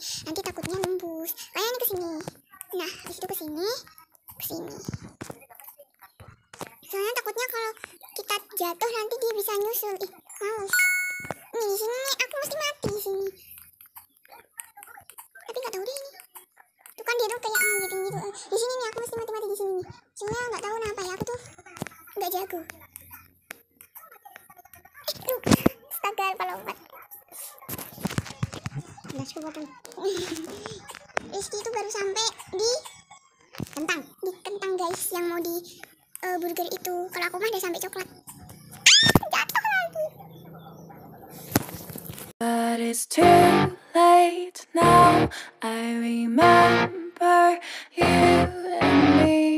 nanti takutnya nembus. Kayak ini kesini. Nah, habis itu kesini. Soalnya takutnya kalau kita jatuh nanti dia bisa nyusul. Ih, males. Nih di sini nih, aku mesti mati di sini. Tapi nggak tahu deh ini. Tuh kan dia tuh kayak gitu. Di sini nih aku mesti mati di sini nih. Soalnya nggak tahu kenapa ya, aku tuh nggak jago. Astaga, kalau lompat. Udah cukup potong. Rizky itu baru sampai di kentang guys, yang mau di burger itu. Kalau aku mah udah sampai coklat. Jatuh lagi. But it's too late now. I remember you and me,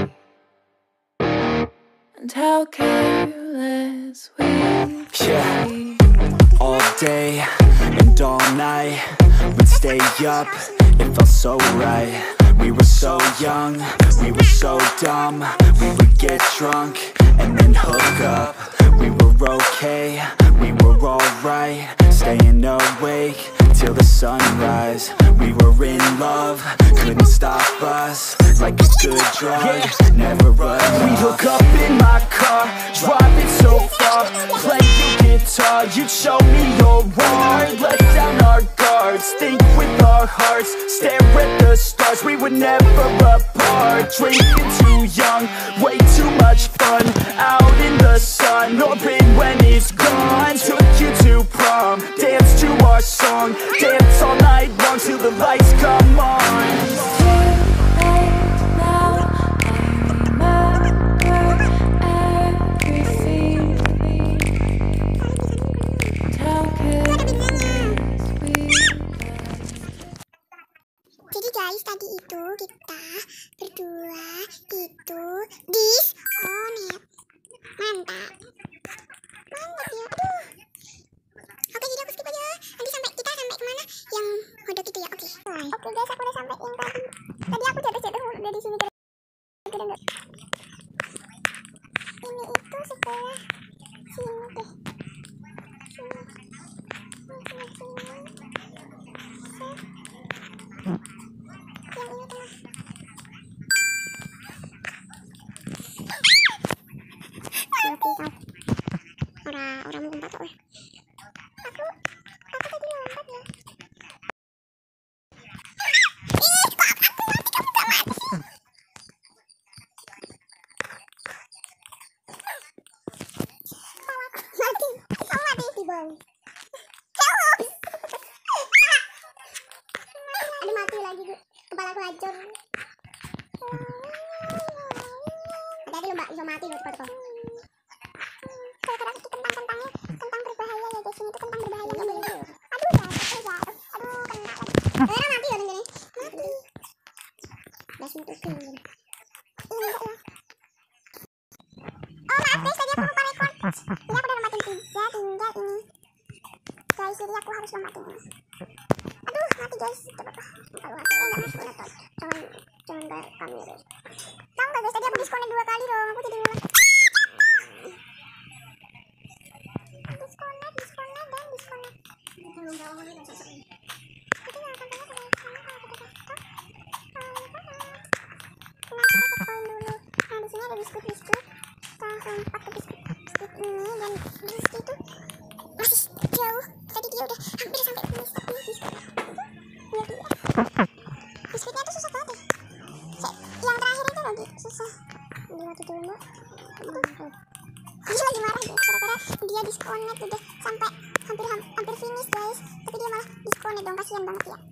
and how careless we yeah. All day and all night we'd stay up, it felt so right. We were so young, we were so dumb. We would get drunk and then hook up. We were okay, we were alright, staying awake till the sunrise. We were in love, couldn't stop us. Like a good drug, never enough. We hook up in my car, drive it so far, play your guitar, you'd show me your art. Let down our guards, think with our hearts, stare at the stars. We were never apart, drinking too young, way too much fun. Out in the sun, orbit when it's gone. Took you to prom, dance to our song, dance all night long till the lights come on. Jadi guys, tadi itu kita berdua itu disconnect. Mantap ya, aduh. Oke, jadi aku skip aja. Nanti kita sampai kemana yang hodok itu ya. Oke guys, aku udah sampai yang tadi aku jatuh udah di sini. Ini itu sebelah sini deh. Orang mau lompat kok. Aku tadi lompat ya. Mati di bawah. Aduh, mati lagi, kepala aku hancur. Tadi lu mbak bisa mati loh cepat. Kentang berbahaya ya guys, ini tuh kentang berbahaya, nggak boleh. Aduh jatuh. Aduh, kena lagi. Mati ya gini. Mati. Udah sentuhin gini. Ini enggak ya. Oh maaf guys, tadi aku lupa record. Ini aku udah lompatin 3, tinggal ini. Guys, jadi aku harus lompatin ini. Aduh, mati guys. Coba kalau hati nggak masuk laptop. Jangan bayar kamera. Tahu nggak guys, tadi aku disconnect 2 kali dong. Aku jadi ngulang. Biskuit kita lompat ke biskuit ini, dan biskuit itu masih jauh. Tadi dia udah hampir sampai ke biskuit. Biskuitnya tuh susah banget ya. Yang terakhir itu lagi susah. Dia mati dulu mbak. Dia lagi marah deh, gara-gara dia disconnect udah sampai hampir finish guys, tapi dia malah disconnect dong, kasihan banget ya.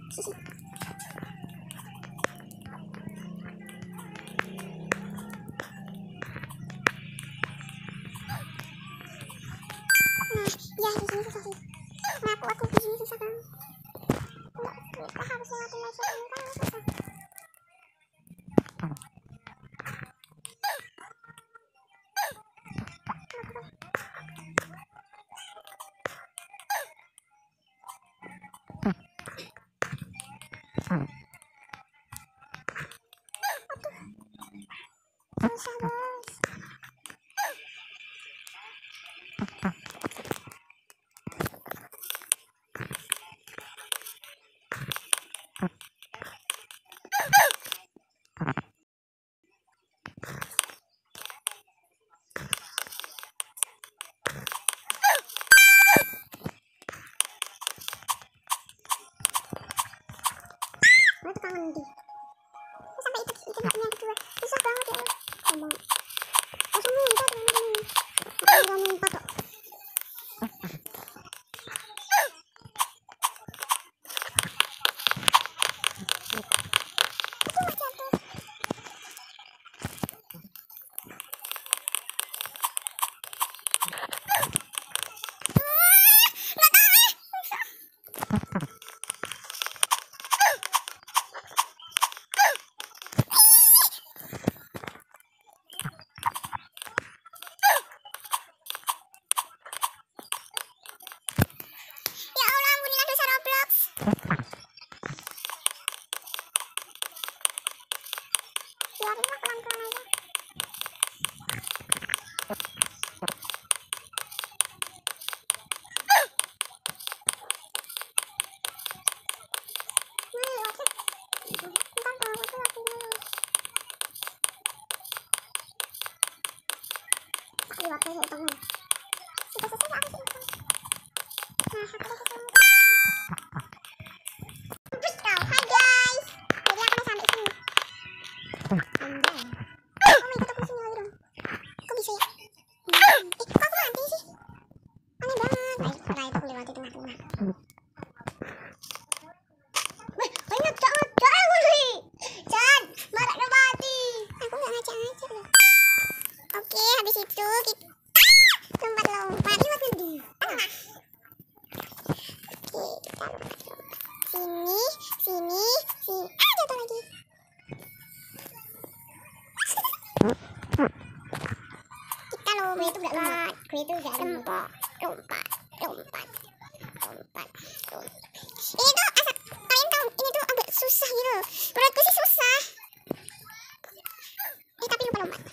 Ya di sini susah sih. Nah aku di sini susah kan. Kita harus lewatin level ini kan susah. Susah guys. Mana tukang mandi? Sampai itu yang kedua susah banget ya. Ngomong. Langsung muntah tuh ini. Nggak muntah kok. Ya Allah, ampunilah dosa Roblox. Biarinlah pelan-pelan aja. Hai guys, jadi aku udah sampai sini. Oh my god, aku sini lagi dong. Kok bisa ya? Kok aku mati sih? Aneh banget. Baik, aku lewati tengah-tengah. Banyak jangan Chan, marah udah mati. Aku nggak ngajak-ngajak loh. Oke, habis itu kita lompat di. Oke, kita lompat. Sini. Jatuh lagi. Kita lompat itu gak lompat. Lompat. Ini tuh kalian tahu ini tuh agak susah gitu. Menurutku sih susah. Tapi lupa lompat.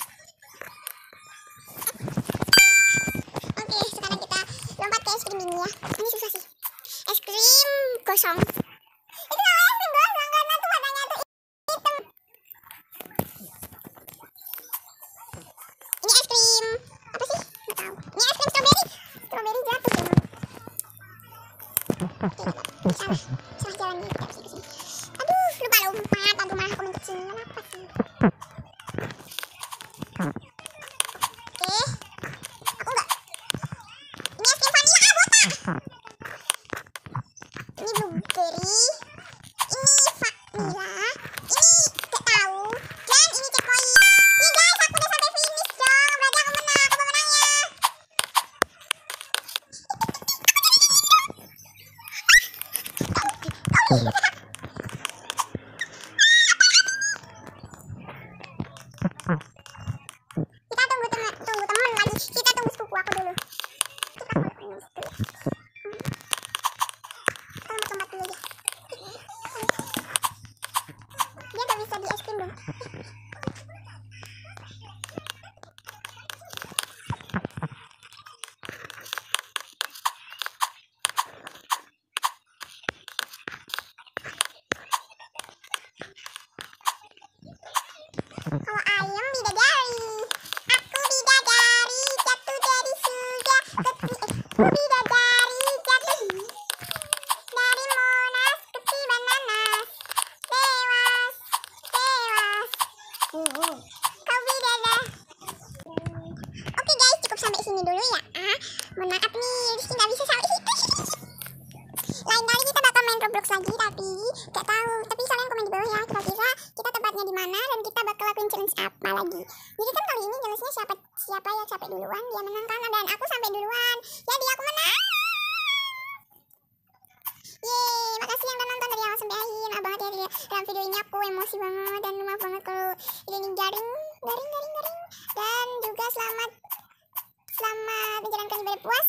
Oke, sekarang kita lompat ke es krim ini ya. Ini susah sih. Es krim gosong. Itu namanya es krim gosong karena tuh warnanya tuh hitam. Ini es krim apa sih? Nggak tahu. Ini es krim strawberry. Strawberry jatuh sih. Oke, salah jalan nih. Kita bisa kesini. Aduh, lupa lompat. Aduh, malah aku main kesini. Kenapa sih? Oke, aku enggak. Ini es krim vanilla botak. Ini blueberry. Ini vanilla. Ini gak tahu. Dan ini checkpoint. Nih guys, aku udah sampai finish dong. Berarti aku menang. Aku pemenangnya. Kita tunggu teman lagi. Kita tunggu sepupu aku dulu. Kita finish dulu. Kita lompat dulu aja. Dia gak bisa di es krim dong. Kalau ayam bidadari. Aku bidadari jatuh dari surga. Bidadari jatuh dari Monas ke Bananas. Tewas. Kau bidadari. Oke guys, cukup sampai sini dulu ya. Mohon maaf nih, Rizky nggak bisa sampai sini. Lain kali kita bakal main Roblox lagi, tapi gak tahu. Tapi kalian komen di bawah ya, kira-kira kita tempatnya di mana dan kita bakal lakuin challenge apa lagi. Jadi kan kali ini jelasnya siapa yang sampai duluan dia menang kan, dan aku sampai duluan. Jadi aku menang. Yeay, makasih yang udah nonton dari awal sampai akhir. Maaf banget ya dalam video ini aku emosi banget dan maaf banget kalau ini garing. Dan juga selamat menjalankan ibadah puasa.